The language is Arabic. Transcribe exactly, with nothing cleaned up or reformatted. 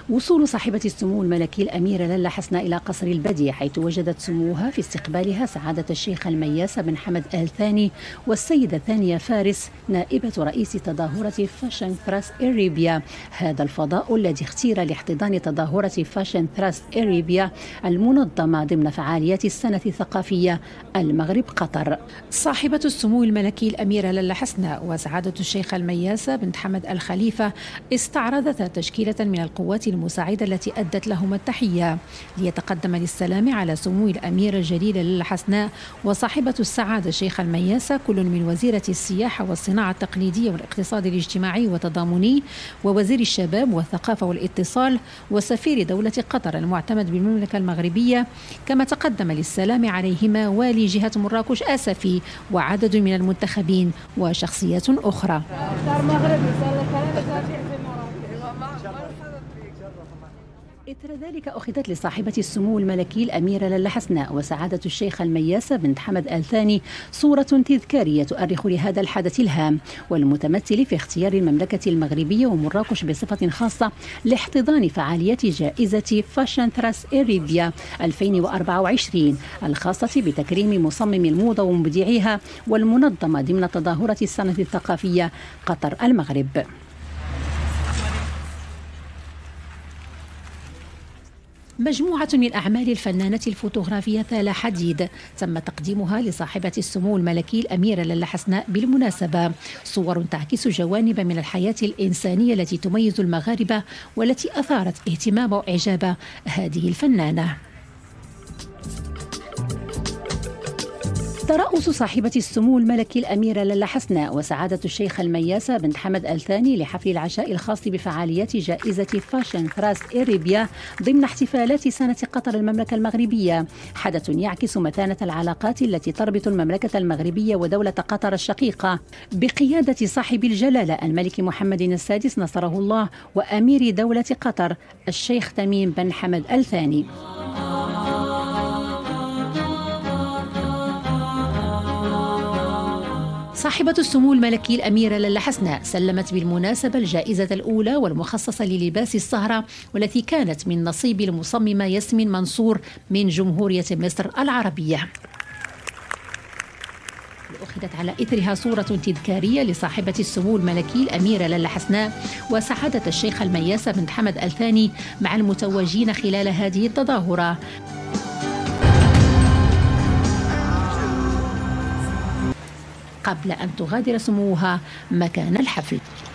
وصول صاحبة السمو الملكي الأميرة لالا حسناء إلى قصر البديع، حيث وجدت سموها في استقبالها سعادة الشيخ المياس بن حمد آل ثاني والسيدة ثانية فارس نائبة رئيس تظاهرة فاشن ثراست إريبيا. هذا الفضاء الذي اختير لاحتضان تظاهرة فاشن ثراست إريبيا المنظمة ضمن فعاليات السنة الثقافية المغرب قطر. صاحبة السمو الملكي الأميرة لالا حسناء وسعادة الشيخ المياس بن حمد الخليفة استعرضتا تشكيلة من القوات المساعدة التي أدت لهم التحية ليتقدم للسلام على سمو الأميرة الجليلة لالا حسناء وصاحبة السعادة الشيخ المياس كل من وزيرة السياحة والصناعة التقليدية والاقتصاد الاجتماعي والتضامني ووزير الشباب والثقافة والاتصال وسفير دولة قطر المعتمد بالمملكة المغربية، كما تقدم للسلام عليهما والي جهة مراكش آسفي وعدد من المنتخبين وشخصيات أخرى. إثر ذلك أخذت لصاحبة السمو الملكي الأميرة لالا حسناء وسعادة الشيخ المياس بن حمد آل ثاني صورة تذكارية تؤرخ لهذا الحدث الهام والمتمثل في اختيار المملكة المغربية ومراكش بصفة خاصة لاحتضان فعاليات جائزة فاشن ثراست إريبيا ألفين وأربعة وعشرين الخاصة بتكريم مصمم الموضة ومبدعيها والمنظمة ضمن تظاهرة السنة الثقافية قطر المغرب. مجموعة من أعمال الفنانة الفوتوغرافية ثالة حديد تم تقديمها لصاحبة السمو الملكي الأميرة لالا حسناء بالمناسبة، صور تعكس جوانب من الحياة الإنسانية التي تميز المغاربة والتي أثارت اهتمام وإعجاب هذه الفنانة. ترأس صاحبة السمو الملكي الأميرة لالا حسناء وسعادة الشيخ المياس بن حمد آل ثاني لحفل العشاء الخاص بفعاليات جائزة فاشن ثراست إريبيا ضمن احتفالات سنة قطر المملكة المغربية، حدث يعكس متانة العلاقات التي تربط المملكة المغربية ودولة قطر الشقيقة بقيادة صاحب الجلالة الملك محمد السادس نصره الله وأمير دولة قطر الشيخ تميم بن حمد آل ثاني. صاحبة السمو الملكي الأميرة لالا حسناء سلمت بالمناسبة الجائزة الأولى والمخصصة للباس السهرة والتي كانت من نصيب المصممة ياسمين منصور من جمهورية مصر العربية. أخذت على إثرها صورة تذكارية لصاحبة السمو الملكي الأميرة لالا حسناء وسعادة الشيخ المياس بن حمد آل ثاني مع المتوجين خلال هذه التظاهرة. قبل أن تغادر سموها مكان الحفل.